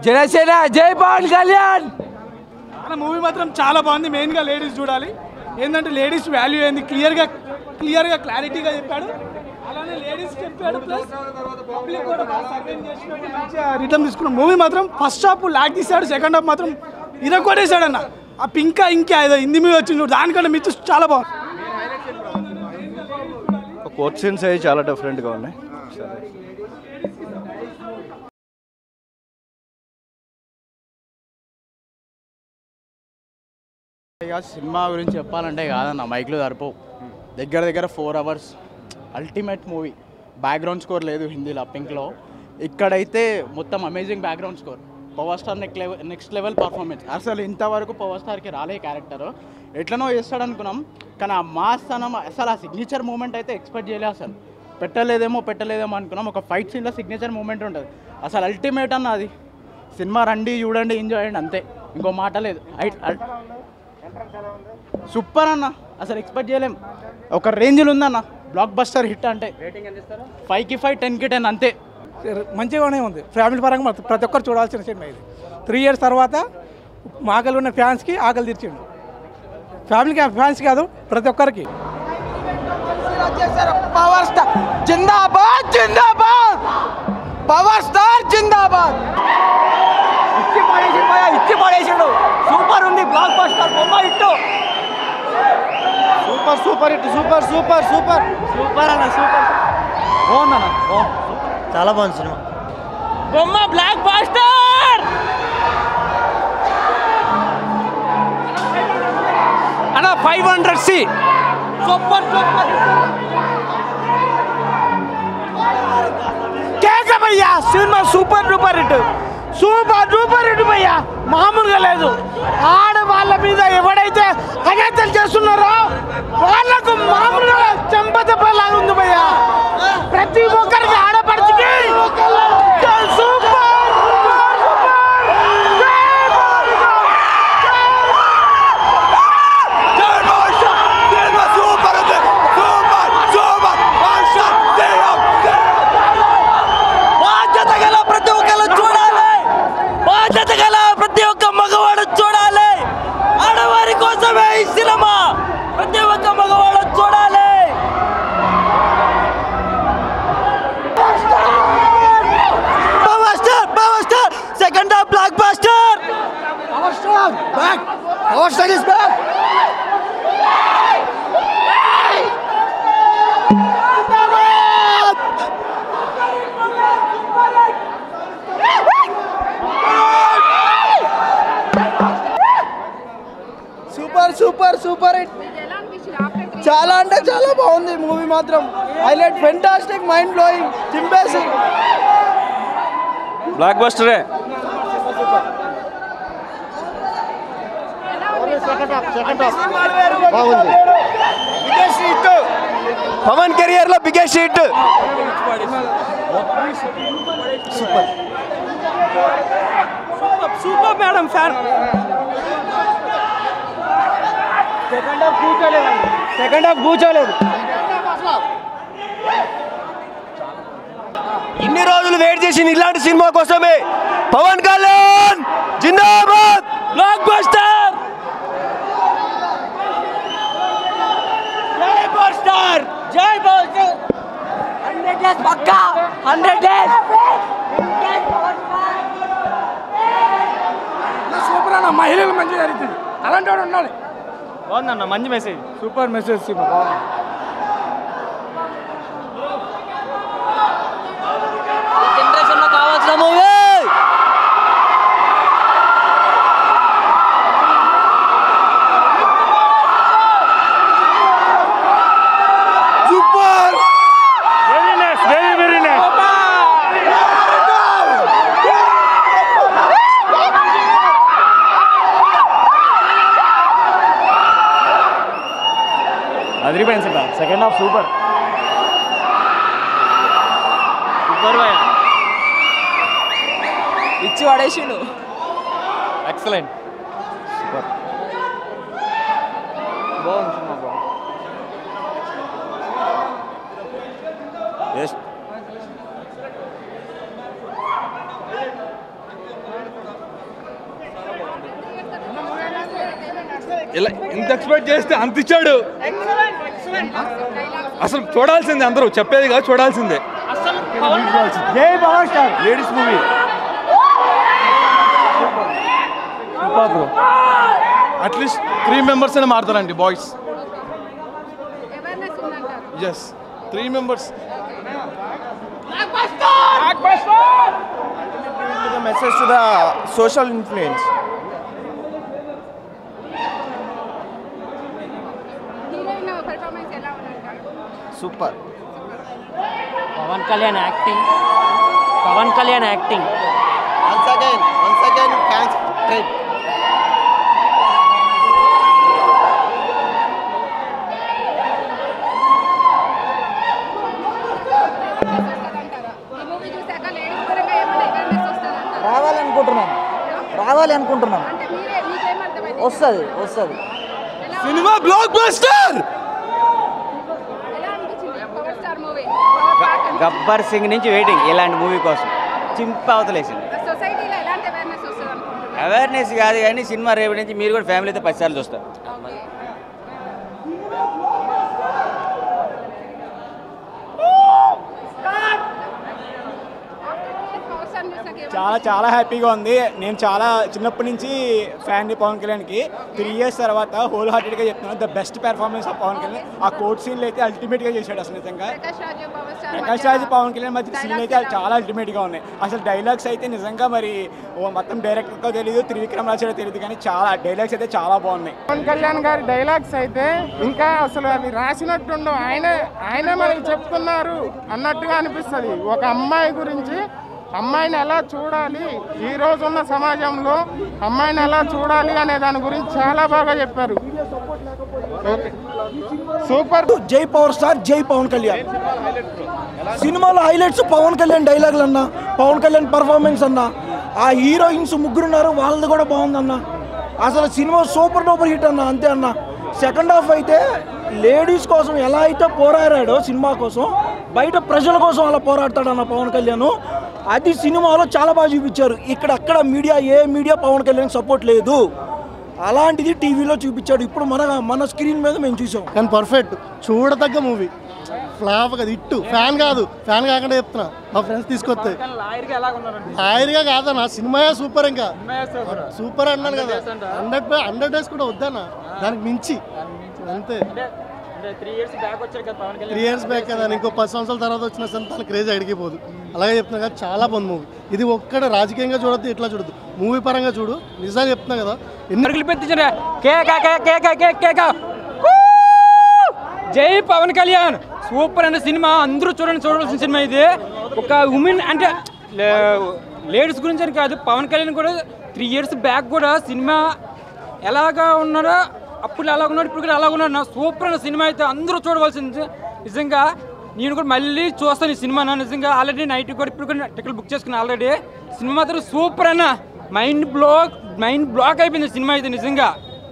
జనసేన జై పవన్ కళ్యాణ్ అన్న మూవీ మాత్రం చాలా బాగుంది. మెయిన్గా లేడీస్ చూడాలి. ఏంటంటే లేడీస్ వాల్యూ ఏంది క్లియర్గా క్లారిటీగా చెప్పాడు. అలానే లేడీస్ చెప్పాడు, ప్లస్ పబ్లిక్ కూడా బాగా సర్వే చేసినట్టు మంచిగా రిటర్న్ తీసుకున్నాం. మూవీ మాత్రం ఫస్ట్ హాఫ్ లాగ్ తీసాడు, సెకండ్ హాఫ్ మాత్రం ఇరగొట్టేశాడు అన్న. ఆ పింకా ఇంకా ఏదో హిందీ మీద వచ్చింది, దానికంటే మించి చాలా బాగుంది. కోర్ట్ సీన్స్ అవి చాలా డిఫరెంట్గా ఉన్నాయి. ఇక సినిమా గురించి చెప్పాలంటే కాదన్న, మైక్లో సరిపోవు. దగ్గర 4 hours ultimate movie. Background score లేదు హిందీలో, పింక్లో. ఇక్కడైతే మొత్తం amazing background score. Power star next level performance. అసలు ఇంతవరకు పవర్ స్టార్కి రాలే క్యారెక్టర్. ఎట్లనో చేస్తాడనుకున్నాం, కానీ ఆ మాస్ తనం, అసలు ఆ సిగ్నేచర్ మూమెంట్ అయితే ఎక్స్పెక్ట్ చేయలే. అసలు పెట్టలేదేమో అనుకున్నాం. ఒక ఫైట్ సీన్లో సిగ్నేచర్ మూమెంట్ ఉంటుంది. అసలు అల్టిమేట్ అన్న అది. సినిమా రండి, చూడండి, ఎంజాయ్ చేయండి, అంతే, ఇంకో మాట లేదు. సూపర్ అన్న, అసలు ఎక్స్పెక్ట్ చేయలేం. ఒక రేంజ్లో ఉందన్న, బ్లాక్ బస్టర్ హిట్ అంటే. 5కి 5, 10కి 10 అంతే. మంచిగానే ఉంది. ఫ్యామిలీ పరంగా ప్రతి ఒక్కరు చూడాల్సిన సినిమా ఇది. 3 years తర్వాత మా ఆకలి ఉన్న ఫ్యాన్స్కి ఆకలి తీర్చిండు. ఫ్యామిలీకి ఫ్యాన్స్ కాదు, ప్రతి ఒక్కరికి. పవర్ స్టార్ జిందాబాద్, జిందాబాద్, పవర్ స్టార్ జిందాబాద్. ఇచ్చి పడేసాడు. సూపర్ ఉంది, బ్లాక్ బస్టర్ బొమ్మ హిట్. సూపర్ హిట్, సూపర్ అన్న, సూపర్ బాగుందన్న, చాలా బాగుంది సినిమా. బొమ్మ బ్లాక్ బస్టర్ అన్న. 500C సూపర్ కేక భయ్యా. సినిమా సూపర్ డూపర్ హిట్ భయ్యా, మామూలుగా లేదు. ఆడవాళ్ళ మీద ఎవడైతే అగత్యాలు చేస్తున్నారో వాళ్ళకు మామూలుగా చెంపదెబ్బలాగా ఉంది భయ్యా. ప్రతి ఒక్కరికి ఆడపడిచికి సూపర్. ప్రతి ఒక్క మగవాడు చూడాలి. ఆడవారి కోసమే ఈ సినిమా. ప్రతి ఒక్క మగవాడు చూడాలి. Power star second half blockbuster. Power star is back. Super hit. చాలా అంటే చాలా బాగుంది మూవీ మాత్రం. హైలైట్, ఫెంటాస్టిక్, మైండ్ బ్లోయింగ్, చింపేసింగ్. బ్లాక్ బస్టరే. బాగుంది. బిగ్గెస్ట్ హిట్, పవన్ కెరియర్ లో biggest hit. Super madam fan. Second half కూర్చోలేదు. ఇన్ని రోజులు వెయిట్ చేసింది ఇలాంటి సినిమా కోసమే. పవన్ కళ్యాణ్ జిందాబాద్, బ్లాక్ బస్టర్. జై పవర్ స్టార్, జై పవర్ స్టార్. 100 days పక్కా, 100 days. సూపర్ అన్న, మహిళలు మంచిగా జరుగుతుంది. అలాంటి వాడు ఉండాలి. బాగుందన్న, మంచి మెసేజ్. సూపర్ మెసేజ్ సినిమా బాగుంది. జనరేషన్ లో కావాల్సిన మూవీ. Super, very nice. అదిరిపోయింది సినిమా. సెకండ్ హాఫ్ సూపర్ భయ, ఇచ్చి పడేసిండు. ఎక్సలెంట్, సూపర్, బాగుంది సినిమా, బాగుంది. ఇలా ఎంత ఎక్స్పెక్ట్ చేస్తే అంత ఇచ్చాడు. అసలు చూడాల్సిందే, అందరూ చెప్పేది కాదు, చూడాల్సిందే. లేడీస్ మూవీ అట్లీస్ట్ 3 members అయినా మారుతారండి boys. Yes 3 members. The message to the social influence. Super. Pawan Kalyan acting. Once again fans great. రావాలి అనుకుంటున్నాం. వస్తుంది. Cinema blockbuster. Gabbar Singh నుంచి వెయిటింగ్ ఇలాంటి మూవీ కోసం. చింప అవతలేసింది. అవేర్నెస్ కాదు కానీ సినిమా రేపటి నుంచి మీరు కూడా ఫ్యామిలీతో 10 సార్లు చూస్తారు. చాలా హ్యాపీగా ఉంది. నేను చాలా చిన్నప్పటి నుంచి ఫ్యాన్ పవన్ కళ్యాణ్కి. 3 years తర్వాత హోల్ హార్టెడ్గా చెప్తున్నాను, the best performance of Pawan Kalyan. ఆ కోర్ట్ సీన్లు అయితే అల్టిమేట్గా చేశాడు అసలు నిజంగా. ప్రకాష్ రాజ్ పవన్ కళ్యాణ్ మధ్య సీన్లు అయితే చాలా అల్టిమేట్గా ఉన్నాయి. అసలు డైలాగ్స్ అయితే నిజంగా మరి మొత్తం డైరెక్టర్తో తెలియదు, త్రివిక్రమ్ రాజు తెలియదు, కానీ చాలా డైలాగ్స్ అయితే చాలా బాగున్నాయి. పవన్ కళ్యాణ్ గారి డైలాగ్స్ అయితే ఇంకా అసలు అవి రాసినట్టుండవు. ఆయనే మనకి చెప్తున్నారు అన్నట్టుగా అనిపిస్తుంది. ఒక అమ్మాయి గురించి, అమ్మాయిని ఎలా చూడాలి, ఈ రోజున్న సమాజంలో అమ్మాయిని ఎలా చూడాలి అనే దాని గురించి చాలా బాగా చెప్పారు. సూపర్. జై పవర్ స్టార్, జై పవన్ కళ్యాణ్. సినిమాలో హైలైట్స్ పవన్ కళ్యాణ్ డైలాగులు అన్న, పవన్ కళ్యాణ్ పర్ఫార్మెన్స్ అన్న, ఆ హీరోయిన్స్ ముగ్గురున్నారు వాళ్ళది కూడా బాగుందన్న. అసలు సినిమా సూపర్ డూపర్ హిట్ అన్న, అంతే అన్న. సెకండ్ హాఫ్ అయితే లేడీస్ కోసం ఎలా అయితే పోరాడాడో సినిమా కోసం, బయట ప్రజల కోసం అలా పోరాడతాడన్న పవన్ కళ్యాణ్. అది సినిమాలో చాలా బాగా చూపించారు. ఇక్కడ అక్కడ ఏ మీడియా పవన్ కళ్యాణ్ సపోర్ట్ లేదు, అలాంటిది టీవీలో చూపించాడు. ఇప్పుడు మన స్క్రీన్ మీద మేము చూసాం. కానీ పర్ఫెక్ట్, చూడదగ్గ మూవీ. ఫ్లాప్ కదా, ఇట్టు. ఫ్యాన్ కాకుండా చెప్తున్నా, మా ఫ్రెండ్స్ తీసుకొస్తే. లాయర్గా కాదన్నా, సినిమాయే సూపర్. ఇంకా సూపర్ అన్నాను కదా. 100 days కూడా వద్దన్నా, దానికి మించి అంతే. 3 years బ్యాక్ వచ్చారు కదా పవన్ కళ్యాణ్. 3 years బ్యాక్ కదా, ఇంకో 10 సంవత్సరాల తర్వాత వచ్చిన సరే తన క్రేజ్ అడిగిపోదు. అలాగే చెప్తున్నా కదా, చాలా బాగుంది మూవీ. ఇది ఒక్కడ రాజకీయంగా చూడద్దు, ఇట్లా చూడద్దు, మూవీ పరంగా చూడు. నిజంగా చెప్తున్నా కదా, జై పవన్ కళ్యాణ్. సూపర్ అనే సినిమా, అందరూ చూడాల్సిన సినిమా ఇది. ఒక ఉమెన్ అంటే లేడీస్ గురించి అని కాదు, పవన్ కళ్యాణ్ కూడా 3 years బ్యాక్ కూడా సినిమా ఎలాగా ఉన్నాడో అప్పుడు ఎలా ఉన్నాడు, ఇప్పుడు కూడా ఎలా ఉన్నాడు. నా సూపర్ అన్న సినిమా అయితే అందరూ చూడవలసింది. నిజంగా నేను కూడా మళ్ళీ చూస్తాను ఈ సినిమా. నిజంగా ఆల్రెడీ నైట్ కూడా ఇప్పుడు కూడా టికెట్ బుక్ చేసుకున్నాను ఆల్రెడీ. సినిమా మాత్రం సూపర్ అన్న, మైండ్ బ్లాక్ అయిపోయింది సినిమా అయితే నిజంగా.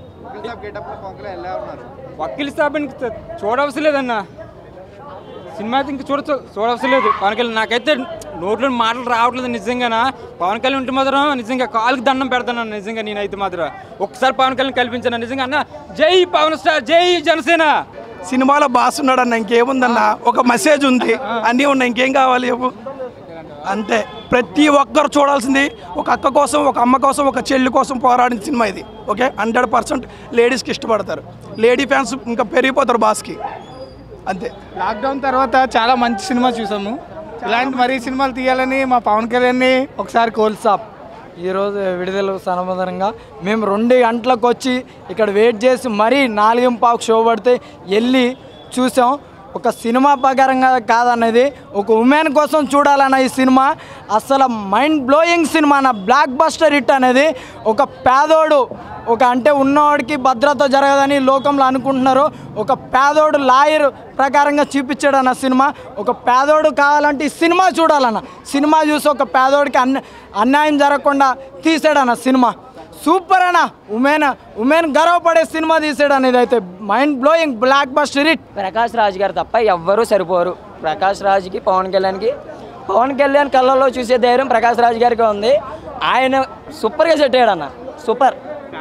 వకీల్ సాబ్ చూడవలసిన లేదన్న సినిమా అయితే ఇంకా చూడవలసిన లేదు. పవన్ కళ్యాణ్ నాకైతే నోట్లో మాటలు రావట్లేదు నిజంగానా. పవన్ కళ్యాణ్ ఉంటే మాత్రం నిజంగా కాలుకి దండం పెడతాను నిజంగా. నేనైతే మాత్రం ఒక్కసారి పవన్ కళ్యాణ్ కల్పించాను నిజంగా అన్న. జై పవన్ స్టార్, జై జనసేన. సినిమాలో బాస్ ఉన్నాడన్న, ఇంకేముందన్న, ఒక మెసేజ్ ఉంది, అన్నీ ఉన్నాయి, ఇంకేం కావాలి చెప్పు. అంతే, ప్రతి ఒక్కరు చూడాల్సింది. ఒక అక్క కోసం, ఒక అమ్మ కోసం, ఒక చెల్లి కోసం పోరాడిన సినిమా ఇది. ఓకే, 100% లేడీస్కి ఇష్టపడతారు. లేడీ ఫ్యాన్స్ ఇంకా పెరిగిపోతారు బాస్కి, అంతే. లాక్డౌన్ తర్వాత చాలా మంచి సినిమా చూసాము. ఇలాంటి మరీ సినిమాలు తీయాలని మా పవన్ కళ్యాణ్ని ఒకసారి కోల్సాప్. ఈరోజు విడుదల సంబంధంగా మేము 2 గంటలకు వచ్చి ఇక్కడ వెయిట్ చేసి మరీ 4:15 షో పడితే వెళ్ళి చూసాం. ఒక సినిమా ప్రకారంగా కాదన్నది, ఒక ఉమెన్ కోసం చూడాలన్న ఈ సినిమా. అసలు మైండ్ బ్లోయింగ్ సినిమా అన్న, బ్లాక్ బస్టర్ హిట్ అనేది. ఒక పేదోడు, ఒక అంటే ఉన్నవాడికి భద్రత జరగదని లోకంలో అనుకుంటున్నారు. ఒక పేదోడు లాయర్ ప్రకారంగా చూపించాడు అన్న సినిమా. ఒక పేదోడు కావాలంటే ఈ సినిమా చూడాలన్న. సినిమా చూసి ఒక పేదోడికి అన్యాయం జరగకుండా తీసాడన్న సినిమా. సూపర్ అన్న. ఉమెన్ గర్వపడే సినిమా తీసాడు అనేది అయితే mind blowing block buster hit. Prakash Raj గారు తప్ప ఎవ్వరూ సరిపోరు. ప్రకాష్ రాజ్కి పవన్ కళ్యాణ్ కళ్ళల్లో చూసే ధైర్యం ప్రకాష్ రాజ్ గారికి ఉంది. ఆయన సూపర్గా సెట్ అయ్యాడు అన్న, సూపర్.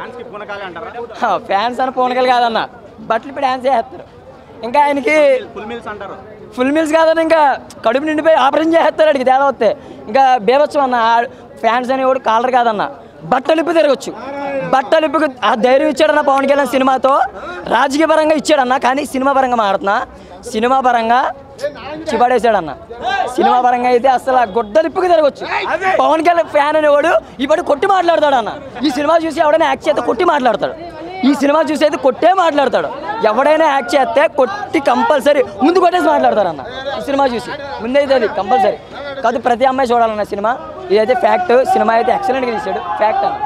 ఫ్యాన్స్ అని పూనకాలు కాదన్న, బట్టలు ఇప్పుడు డ్యాన్స్ చేస్తారు. ఇంకా ఆయనకి ఫుల్ మీల్స్ కాదన్న, ఇంకా కడుపు నిండిపోయి ఆపరేషన్ చేస్తారు. అడిగి తేడా వస్తే ఇంకా బేవచ్చు అన్న. ఫ్యాన్స్ అనేవాడు కాలర్ కాదన్న, బట్టలిప్పి తిరగచ్చు. బట్టలిప్పి ఆ ధైర్యం ఇచ్చాడన్న పవన్ కళ్యాణ్ సినిమాతో. రాజకీయ పరంగా ఇచ్చాడన్న, కానీ సినిమా పరంగా మాడుతున్నా. సినిమా పరంగా చిపడేసాడన్న. సినిమా పరంగా అయితే అసలు గొడ్డలిప్పుకి తిరగచ్చు. పవన్ కళ్యాణ్ ఫ్యాన్ అనేవాడు ఇప్పుడు కొట్టి మాట్లాడతాడు అన్న. ఈ సినిమా చూసి ఎవడైనా యాక్ట్ చేస్తే కొట్టి మాట్లాడతాడు. ఈ సినిమా చూసి అయితే కొట్టే మాట్లాడతాడు. ఎవడైనా యాక్ట్ చేస్తే కొట్టి కంపల్సరీ ముందు కొట్టేసి మాట్లాడతారన్న. ఈ సినిమా చూసి ముందైతే అది కంపల్సరీ కాదు, ప్రతి అమ్మాయి చూడాలన్న సినిమా. ఇదైతే ఫ్యాక్ట్. సినిమా అయితే ఎక్సలెంట్గా తీశాడు, ఫ్యాక్ట్ అన్న.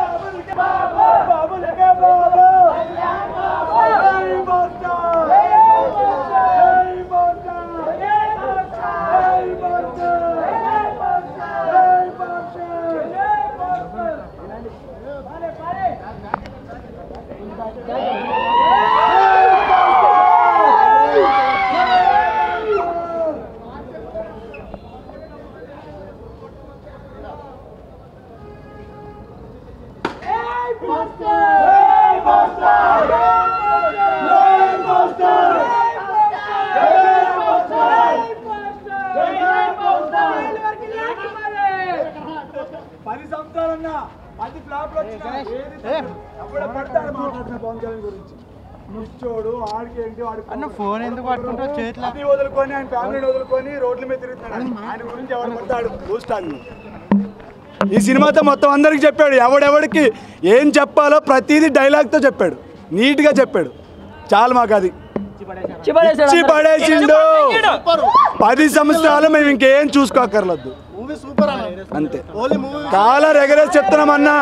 ఫోన్ ఎందుకు పట్టుకుంటావు చేతిలో? వదులుకొని ఆయన ఫ్యామిలీని వదులుకొని రోడ్ల మీద తిరుగుతున్నాడు. ఆయన గురించి ఎవరు పడతాడు చూస్తాను. ఈ సినిమాతో మొత్తం అందరికి చెప్పాడు, ఎవడెవడికి ఏం చెప్పాలో ప్రతిదీ డైలాగ్తో చెప్పాడు, నీట్గా చెప్పాడు. చాలు మాకు అది పడేసిండు. 10 సంవత్సరాలు మేము ఇంకేం చూసుకోకర్లేదు అంతే. కాలర్ ఎగరేసి చెప్తున్నామన్నా.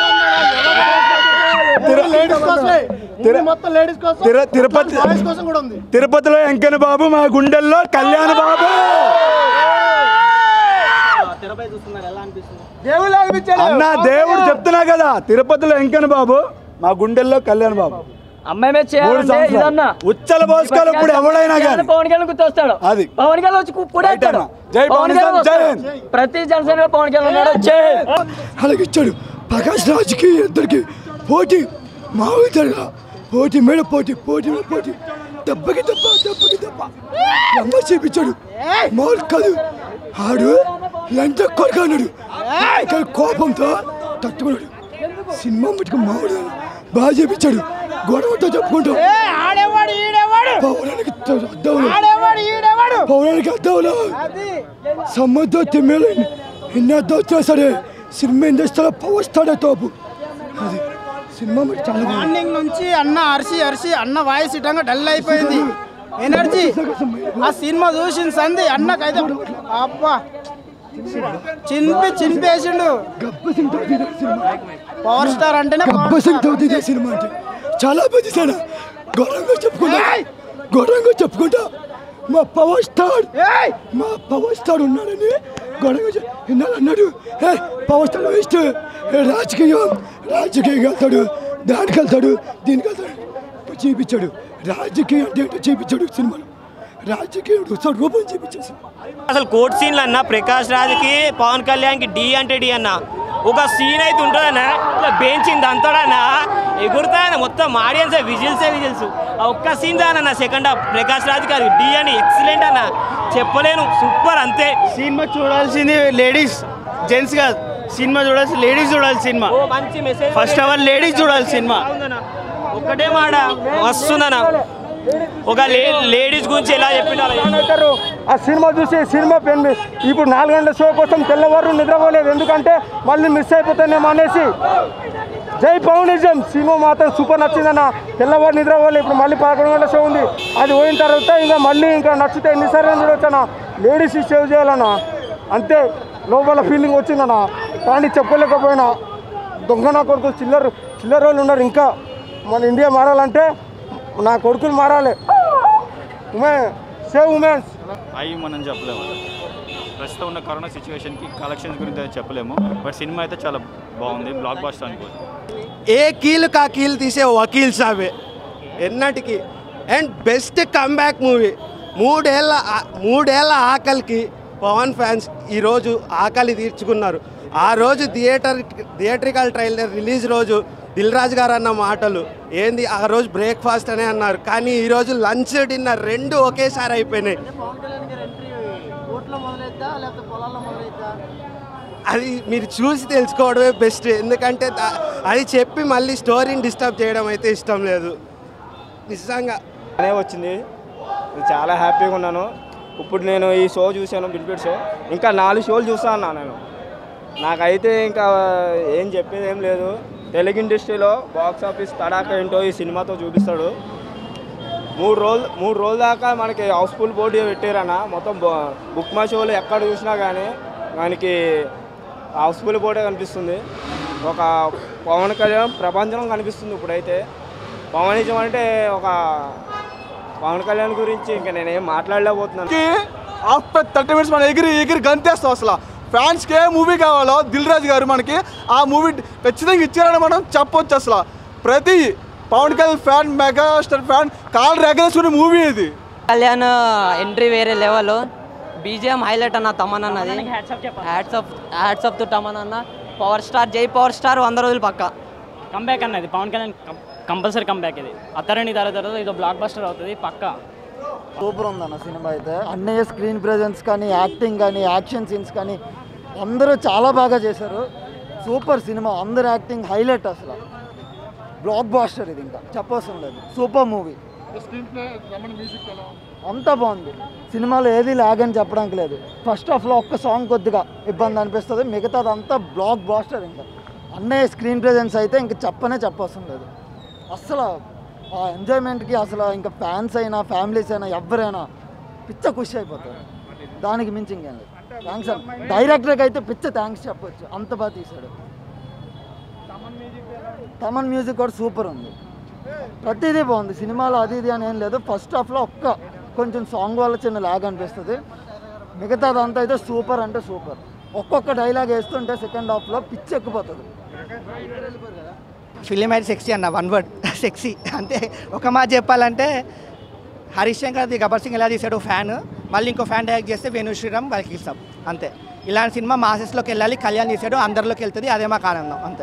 తిరుపతిలో వెంకన్న బాబు, మా గుండెల్లో కళ్యాణ్ బాబు. అన్న దేవుడు చెప్తున్నా కదా, తిరుపతిలో వెంకన్న బాబు, మా గుండెల్లో కళ్యాణ్ బాబు. ఉచ్చల పోసుకోవాలి ఇప్పుడు ఎవడైనా కానీ. పవన్ కళ్యాణ్ గుర్తొస్తాడు, అది పవన్ కళ్యాణ్ వచ్చి కూడేస్తాడు. ప్రతి జనసేన పవన్ కళ్యాణ్ అలాగే ఇచ్చాడు. ప్రకాష్ రాజ్కి ఇద్దరికి పోటీ, మా ఇద్దరుగా పోటీ మీద పోటీ, పోటీ మీద పోటీ, దెబ్బకి దెబ్బ, దెబ్బకి దెబ్బ అమ్మ చేపించాడు. మామూలు కాదు, ఆడు లంచ కొడుకు అన్నాడు. కోపంతో తట్టుకున్నాడు. సినిమా మటుకు మామూలు బాగా చేపించాడు. గొడవతో చెప్పుకుంటాం. పౌరానికి అర్థంలో సమ్మతో తిమ్మేలు ఎన్నో చేస్తాడే. సినిమా ఇండస్ట్రీలో పవర్ స్టార్ తోపు. అది సినిమా చాలా మార్నింగ్ నుంచి అన్న అరిసి అన్న వాయిస్ ఇటంగా డల్ అయిపోయింది. ఎనర్జీ ఆ సినిమా చూసిన సంది అన్నకైతే అబ్బా చింపేసిండు. పవర్ స్టార్ అంటేనే సినిమా అంటే చాలా పెద్ద సార్. గౌరవంగా చెప్పుకుంటా మా పవర్ స్టార్ ఉన్నాడని గౌరవంగా అన్నాడు. పవర్ స్టార్ వేస్ట్, రాజకీయం వెళ్తాడు, దానికి వెళ్తాడు, దీనికి వెళ్తాడు. చూపించాడు రాజకీయం అంటే ఏంటో చూపించాడు సినిమాలో. రాజకీయం రూపం చూపించాడు. అసలు కోర్ట్ సీన్లు అన్న ప్రకాష్ రాజ్కి పవన్ కళ్యాణ్కి డి అంటే డి అన్న. ఒక సీన్ అయితే ఉంటుందన్న, ఇలా బెంచింది అంతాడన్న ఎగురుతాయన్న, మొత్తం ఆడియన్సే విజిల్సే విజిల్స్. ఆ ఒక్క సీన్ దానన్న సెకండ్ హాఫ్ ప్రకాష్ రాజ్ గారు డి అని ఎక్సలెంట్ అన్న, చెప్పలేను, సూపర్ అంతే. సినిమా చూడాల్సింది లేడీస్, జెంట్స్ కాదు. సినిమా చూడాల్సింది లేడీస్ చూడాలి సినిమా. మంచి మెసేజ్. ఫస్ట్ అవర్ లేడీస్ చూడాలి సినిమా. ఒక్కటే మాట వస్తుందన్న, ఒక లేడీస్ గురించి ఎలా చెప్పినారు. ఆ సినిమా చూసి సినిమా ఇప్పుడు 4 గంటల షో కోసం తెల్లవారు నిద్రపోలేదు. ఎందుకంటే మళ్ళీ మిస్ అయిపోతానేమో అనేసి. జై పవనిజం. సినిమా మాత్రం సూపర్ నచ్చిందన్న. తెల్లవారు నిద్రపోలేదు. ఇప్పుడు మళ్ళీ 11 గంటల షో ఉంది. అది పోయిన తర్వాత ఇంకా నచ్చితే ఎన్నిసార్లు చూడొచ్చన్నా. లేడీస్ సేవ్ చేయాలన్నా, అంతే లోపల ఫీలింగ్ వచ్చిందన్న. కానీ చెప్పలేకపోయినా దొంగ నా కొడుకు చిల్లర వాళ్ళు ఉన్నారు. ఇంకా మన ఇండియా మారాలంటే నా కొడుకులు మారాలి. సేవ్ ఉమెన్స్ అవి మనం చెప్పలేము. ప్రస్తుతం ఉన్న కరోనా సిచ్యువేషన్కి కలెక్షన్స్ గురించి అయితే చెప్పలేము. బట్ సినిమా అయితే చాలా బాగుంది, బ్లాక్ బస్టర్ అనుకోండి. ఏ కీలు కా కీలు తీసే వకీల్ సాబే ఎన్నటికి. And best comeback movie. 3 ఏళ్ల ఆకలికి పవన్ ఫ్యాన్స్ ఈరోజు ఆకలి తీర్చుకున్నారు. ఆ రోజు థియేట్రికల్ ట్రైలర్ రిలీజ్ రోజు దిల్ రాజు గారు అన్న మాటలు ఏంది, ఆ రోజు బ్రేక్ఫాస్ట్ అనే అన్నారు, కానీ ఈరోజు లంచ్ డిన్నర్ రెండు ఒకేసారి అయిపోయినాయి. అది మీరు చూసి తెలుసుకోవడమే బెస్ట్, ఎందుకంటే అది చెప్పి మళ్ళీ స్టోరీని డిస్టర్బ్ చేయడం అయితే ఇష్టం లేదు. నిజంగా అనే వచ్చింది, చాలా హ్యాపీగా ఉన్నాను. ఇప్పుడు నేను ఈ షో చూశాను, బిల్బిడ్ షో, ఇంకా 4 షోలు చూస్తా అన్నా నేను. నాకైతే ఇంకా ఏం చెప్పేది ఏం లేదు. తెలుగు ఇండస్ట్రీలో బాక్స్ ఆఫీస్ తడాక ఏంటో ఈ సినిమాతో చూపిస్తాడు. 3 రోజుల దాకా మనకి హౌస్ఫుల్ బోర్డు పెట్టారన్న. మొత్తం బుక్ మై షోలు ఎక్కడ చూసినా కానీ మనకి హౌస్ఫుల్ బోర్డే కనిపిస్తుంది. ఒక పవన్ కళ్యాణ్ ప్రపంచం కనిపిస్తుంది ఇప్పుడైతే. పవనిజం అంటే ఒక పవన్ కళ్యాణ్ గురించి ఇంకా నేనేం మాట్లాడలేకపోతున్నాను. ఆఫ్టర్ 30 minutes మనం ఎగిరి గంతేస్తాం. అసలు ఫ్యాన్స్కి ఏ మూవీ కావాలో దిల్ రాజు గారు మనకి ఆ మూవీ ఖచ్చితంగా ఇచ్చారని మనం చెప్పొచ్చు. అసలు ప్రతి Pawan Kalyan fan, megastar fan call regulation movie ఇది. కళ్యాణ్ ఎంట్రీ వేరే లెవెల్, బీజిఎం హైలైట్ అన్న. తమన్ అన్నది హ్యాట్స్ ఆఫ్ టు తమన్ అన్న. పవర్ స్టార్, జై పవర్ స్టార్ 100 రోజులు పక్క కంబ్యాక్ అన్నది. Pawan Kalyan compulsory comeback. ఇది అతరణి తర్వాత ఇదో బ్లాక్ బస్టర్ అవుతుంది పక్క. సూపర్ ఉందన్న సినిమా అయితే. అన్నయ్య స్క్రీన్ ప్రెజెన్స్ కానీ, యాక్టింగ్ కానీ, యాక్షన్ సీన్స్ కానీ అందరూ చాలా బాగా చేశారు. సూపర్ సినిమా, అందరు యాక్టింగ్ హైలైట్. అసలు బ్లాక్ బాస్టర్ ఇది, ఇంకా చెప్పవసరం లేదు. సూపర్ మూవీ, అంతా బాగుంది. సినిమాలో ఏది లాగ్ అని చెప్పడానికి లేదు. ఫస్ట్ హాఫ్లో ఒక్క సాంగ్ కొద్దిగా ఇబ్బంది అనిపిస్తుంది, మిగతాదంతా బ్లాక్ బాస్టర్. ఇంకా అన్నయ్య స్క్రీన్ ప్రెజెన్స్ అయితే ఇంకా చెప్పవసరం లేదు. అస్సలు ఆ ఎంజాయ్మెంట్కి అసలు ఇంకా ఫ్యాన్స్ అయినా ఫ్యామిలీస్ అయినా ఎవరైనా పిచ్చ ఖుషి అయిపోతారు. దానికి మించి ఇంకేం లేదు. థ్యాంక్స్ అన్న. డైరెక్టర్కి అయితే పిచ్చ థ్యాంక్స్ చెప్పొచ్చు, అంత బాగా తీశాడు. తమన్ మ్యూజిక్ కూడా సూపర్ ఉంది. ప్రతిదీ బాగుంది సినిమాలో, అది ఇది అని ఏం లేదు. ఫస్ట్ హాఫ్లో కొంచెం సాంగ్ వల్ల చిన్న లాగ్ అనిపిస్తుంది, మిగతాదంతా అయితే సూపర్ అంటే సూపర్. ఒక్కొక్క డైలాగ్ వేస్తుంటే సెకండ్ హాఫ్లో పిచ్చి ఎక్కిపోతుంది. ఫిలిం అయితే సెక్సీ అన్న, 1 word సెక్సీ అంతే. ఒక మాట చెప్పాలంటే హరీష్ శంకర్ది గబ్బర్ సింగ్ ఎలా తీసాడు ఫ్యాన్, మళ్ళీ ఇంకో ఫ్యాన్ డైరెక్ట్ చేస్తే వేణు శ్రీరామ్ వాళ్ళకి ఇస్తాం అంతే. ఇలాంటి సినిమా మాసెస్లోకి వెళ్ళాలి, కళ్యాణ్ తీసాడు, అందరిలోకి వెళ్తుంది, అదే మాకు ఆనందం అంతే.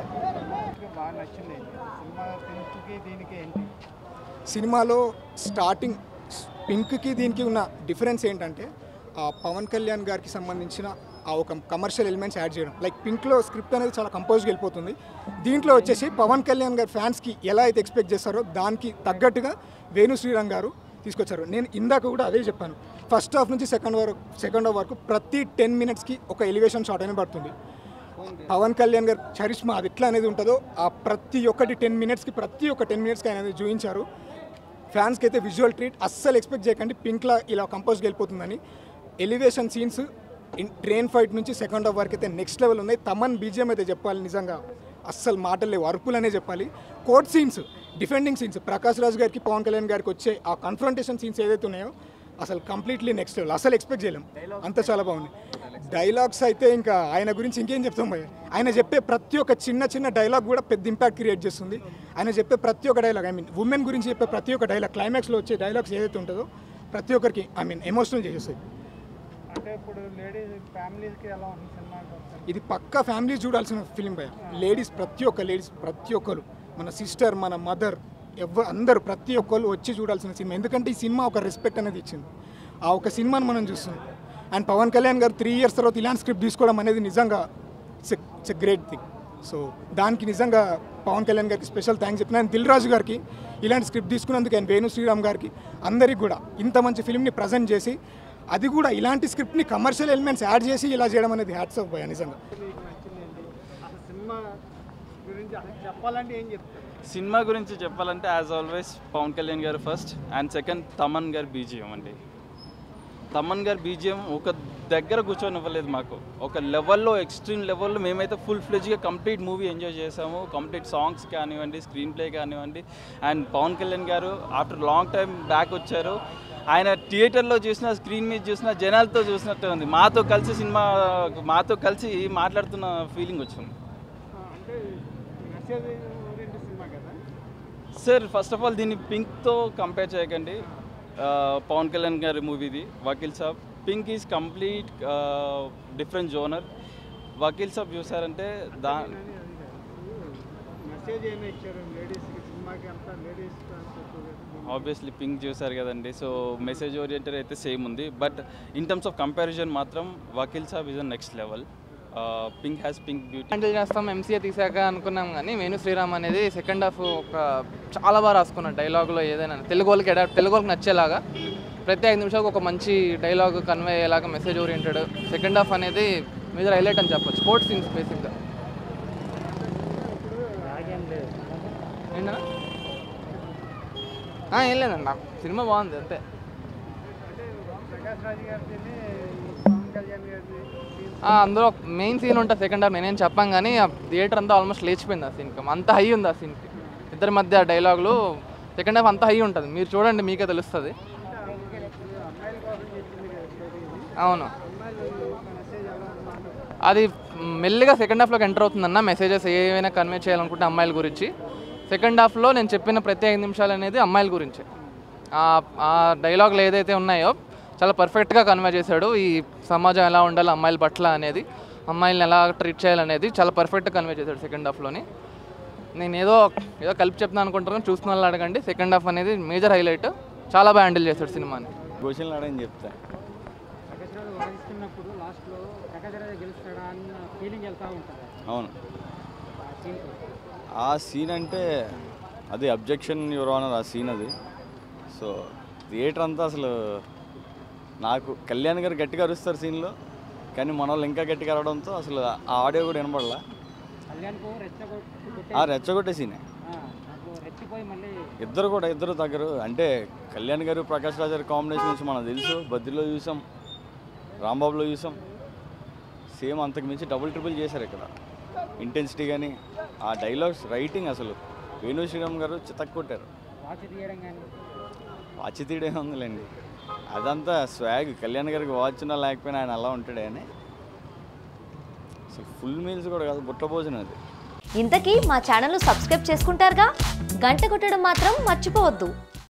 సినిమాలో స్టార్టింగ్ పింక్కి దీనికి ఉన్న డిఫరెన్స్ ఏంటంటే పవన్ కళ్యాణ్ గారికి సంబంధించిన ఆ ఒక కమర్షియల్ ఎలిమెంట్స్ యాడ్ చేయడం. లైక్ పింక్లో స్క్రిప్ట్ అనేది చాలా కంపోజ్గా వెళ్ళిపోతుంది, దీంట్లో వచ్చేసి పవన్ కళ్యాణ్ గారి ఫ్యాన్స్కి ఎలా అయితే ఎక్స్పెక్ట్ చేస్తారో దానికి తగ్గట్టుగా వేణు శ్రీరామ్ గారు తీసుకొచ్చారు. నేను ఇందాక కూడా అదే చెప్పాను, ఫస్ట్ హాఫ్ నుంచి సెకండ్ హాఫ్ వరకు ప్రతి 10 minutesకి ఒక ఎలివేషన్ షాట్ అనేది పడుతుంది. పవన్ కళ్యాణ్ గారు చరిష్మా అది ఎట్లా అనేది ఉంటుందో ఆ ప్రతి ఒక్కటి 10 minutesకి అనేది చూపించారు. ఫ్యాన్స్కి అయితే విజువల్ ట్రీట్ అస్సలు ఎక్స్పెక్ట్ చేయకండి పింక్లా ఇలా కంపోజ్కి వెళ్ళిపోతుందని. ఎలివేషన్ సీన్స్ ట్రైన్ ఫైట్ నుంచి సెకండ్ హాఫ్ వరకు అయితే నెక్స్ట్ లెవెల్ ఉన్నాయి. తమన్ బీజిఎం అయితే చెప్పాలి, నిజంగా అస్సలు మాటలు లేవు, అరుపులనే చెప్పాలి. Court scenes, defending scenes, Prakash Raj గారికి పవన్ కళ్యాణ్ గారికి వచ్చే ఆ కన్ఫ్రంటేషన్ సీన్స్ ఏదైతే ఉన్నాయో అసలు కంప్లీట్లీ నెక్స్ట్ లెవెల్, అసలు ఎక్స్పెక్ట్ చేయలేం, అంత చాలా బాగుంది. డైలాగ్స్ అయితే ఇంకా ఆయన గురించి ఇంకేం చెప్తాం భయ్య. ఆయన చెప్పే ప్రతి ఒక్క చిన్న డైలాగ్ కూడా పెద్ద ఇంపాక్ట్ క్రియేట్ చేస్తుంది. ఆయన చెప్పే ప్రతి ఒక్క డైలాగ్, ఉమెన్ గురించి చెప్పే ప్రతి ఒక్క డైలాగ్, క్లైమాక్స్లో వచ్చే డైలాగ్స్ ఏదైతే ఉంటుందో ప్రతి ఒక్కరికి ఎమోషనల్ చేసేస్తాయి. అంటే ఇప్పుడు లేడీస్ ఫ్యామిలీస్కి ఎలా ఉంది సినిమా? ఇది పక్కా ఫ్యామిలీస్ చూడాల్సిన ఫిలిం భయ్య. లేడీస్ ప్రతి ఒక్కరు మన సిస్టర్, మన మదర్, అందరూ ప్రతి ఒక్కరు వచ్చి చూడాల్సిన సినిమా. ఎందుకంటే ఈ సినిమా ఒక రెస్పెక్ట్ అనేది ఇచ్చింది, ఆ ఒక సినిమాని మనం చూస్తున్నాం. అండ్ పవన్ కళ్యాణ్ గారు 3 years తర్వాత ఇలాంటి స్క్రిప్ట్ తీసుకోవడం అనేది నిజంగా it's a great thing. So దానికి నిజంగా పవన్ కళ్యాణ్ గారికి స్పెషల్ థ్యాంక్స్ చెప్తున్నాను. దిల్ రాజు గారికి ఇలాంటి స్క్రిప్ట్ తీసుకున్నందుకు, అండ్ వేణు శ్రీరామ్ గారికి, అందరికీ కూడా ఇంత మంచి ఫిల్మ్ని ప్రజెంట్ చేసి, అది కూడా ఇలాంటి స్క్రిప్ట్ని కమర్షియల్ ఎలిమెంట్స్ యాడ్ చేసి ఇలా చేయడం అనేది హ్యాట్స్ ఆఫ్ భయ్య నిజంగా. సినిమా గురించి చెప్పాలంటే యాజ్ ఆల్వేస్ పవన్ కళ్యాణ్ గారు ఫస్ట్, అండ్ సెకండ్ తమన్ గారు బీజిఎం అండి. తమన్ గారు బీజిఎం ఒక దగ్గర కూర్చొని ఇవ్వలేదు మాకు, ఒక లెవెల్లో, ఎక్స్ట్రీమ్ లెవెల్లో మేమైతే ఫుల్ ఫ్లెజ్గా కంప్లీట్ మూవీ ఎంజాయ్ చేసాము. కంప్లీట్ సాంగ్స్ కానివ్వండి, స్క్రీన్ ప్లే కానివ్వండి. అండ్ పవన్ కళ్యాణ్ గారు ఆఫ్టర్ లాంగ్ టైం బ్యాక్ వచ్చారు. ఆయన థియేటర్లో చూసిన, స్క్రీన్ మీద చూసిన, జనాలతో చూసినట్టు ఉంది. మాతో కలిసి మాట్లాడుతున్న ఫీలింగ్ వచ్చింది. సార్ ఫస్ట్ ఆఫ్ ఆల్ దీన్ని పింక్తో కంపేర్ చేయకండి. పవన్ కళ్యాణ్ గారి మూవీది Vakeel Saab. Pink is complete different genre. Vakeel Saab చూసారంటే మెసేజ్ ఏమి ఇచ్చారు లేడీస్కి సినిమాకి అంతా లేడీస్ ఆబ్వియస్లీ పింక్ చూసారు కదండి, సో మెసేజ్ ఓరియంటెడ్ అయితే సేమ్ ఉంది. But in terms of comparison మాత్రం Vakeel Saab is next level. Pink has pink beauty. Handle చేస్తాం ఎంసీఏ తీసాక అనుకున్నాం, కానీ వేణు శ్రీరామ్ అనేది సెకండ్ హాఫ్ ఒక చాలా బాగా రాసుకున్నాడు డైలాగ్లో. ఏదైనా తెలుగు వాళ్ళకి నచ్చేలాగా ప్రతి 5 నిమిషాలకు ఒక మంచి డైలాగ్ కన్వే అయ్యేలాగా మెసేజ్ ఓరియంటెడ్ సెకండ్ హాఫ్ అనేది మేజర్ హైలైట్ అని చెప్పొచ్చు. స్పోర్ట్స్ సీన్స్ బేసిక్గా ఏం లేదండి, నాకు సినిమా బాగుంది అంతే. ప్రకాష్ రాజ్ గారిది పవన్ కళ్యాణ్ గారిది అందులో మెయిన్ సీన్ ఉంటుంది సెకండ్ హాఫ్, నేనేం చెప్పాం కానీ ఆ థియేటర్ అంతా ఆల్మోస్ట్ లేచిపోయింది ఆ సీన్కి. అంత హై ఉంది ఆ సీన్కి, ఇద్దరి మధ్య డైలాగులు. సెకండ్ హాఫ్ అంత హై ఉంటుంది, మీరు చూడండి మీకే తెలుస్తుంది. అవును, అది మెల్లిగా సెకండ్ హాఫ్లోకి ఎంటర్ అవుతుందన్న. మెసేజెస్ ఏవైనా కన్వే చేయాలనుకుంటే అమ్మాయిల గురించి. సెకండ్ హాఫ్లో నేను చెప్పిన ప్రతి 5 నిమిషాలు అనేది అమ్మాయిల గురించి. ఆ డైలాగులు ఏదైతే ఉన్నాయో చాలా పర్ఫెక్ట్గా కన్వే చేశాడు. ఈ సమాజం ఎలా ఉండాలి అమ్మాయిల పట్ల అనేది, అమ్మాయిలను ఎలా ట్రీట్ చేయాలనేది చాలా పర్ఫెక్ట్గా కన్వే చేశాడు సెకండ్ హాఫ్లోని. నేను ఏదో కలిపి చెప్తాను అనుకుంటున్నాను, చూస్తున్న వాళ్ళు అడగండి. సెకండ్ హాఫ్ అనేది మేజర్ హైలైట్, చాలా బాగా హ్యాండిల్ చేశాడు సినిమాని. క్వశ్చన్లు అడగని చెప్తా. ప్రకాష్ రాజ్ వాదిస్తున్నప్పుడు లాస్ట్లో ప్రకాష్ రాజ్ గెలుస్తాడా అన్న ఫీలింగ్ వెళ్తూ ఉంటుంది. అవును, ఆ సీన్ అంటే అది అబ్జెక్షన్ యువర్ ఆనర్, ఆ సీన్ అది. సో థియేటర్ అంతా అసలు నాకు కళ్యాణ్ గారు గట్టిగా అరుస్తారు సీన్లో, కానీ మన వాళ్ళు ఇంకా గట్టిగా అరవడంతో అసలు ఆ ఆడియో కూడా వినపడలా. రెచ్చగొట్టే సీనే. ఇద్దరు దగ్గర అంటే కళ్యాణ్ గారు ప్రకాష్ రాజ్ గారి కాంబినేషన్ నుంచి మనకు తెలుసు. బద్రీలో చూసాం, రాంబాబులో చూసాం. సేమ్ అంతకు మించి డబుల్ ట్రిపుల్ చేశారు ఇక్కడ. ఇంటెన్సిటీ కానీ ఆ డైలాగ్స్ రైటింగ్ అసలు వేణు శ్రీరామ్ గారు చితక్కొట్టారు. వాచ్ తీయడం ఉందిలేండి, అదంతా స్వాగ్. కళ్యాణ్ గారికి వాచ్నా లేకపోయినా ఆయన అలా ఉంటాడే అని. అసలు ఫుల్ మీల్స్ కూడా కాదు, బుట్ట భోజనం అది. ఇంతకీ మా ఛానల్ సబ్స్క్రైబ్ చేసుకుంటారుగా, గంట కొట్టడం మాత్రం మర్చిపోవద్దు.